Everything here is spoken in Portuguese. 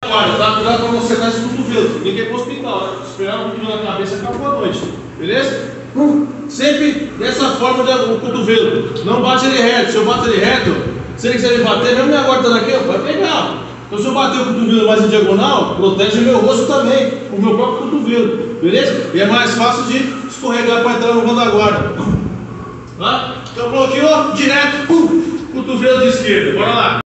Guarda, dá cuidado pra você dar esse cotovelo. Ninguém quer ir pro hospital, né? Esperar um cotovelo na cabeça e acabou a noite. Beleza? Sempre dessa forma o cotovelo. Não bate ele reto. Se eu bato ele reto, se ele quiser me bater, mesmo me aguardando aqui, vai pegar. Então se eu bater o cotovelo mais em diagonal, protege o meu rosto também, o meu próprio cotovelo. Beleza? E é mais fácil de escorregar para entrar no vão da guarda. Tá? Então aqui, ó, direto, cotovelo de esquerda. Bora lá.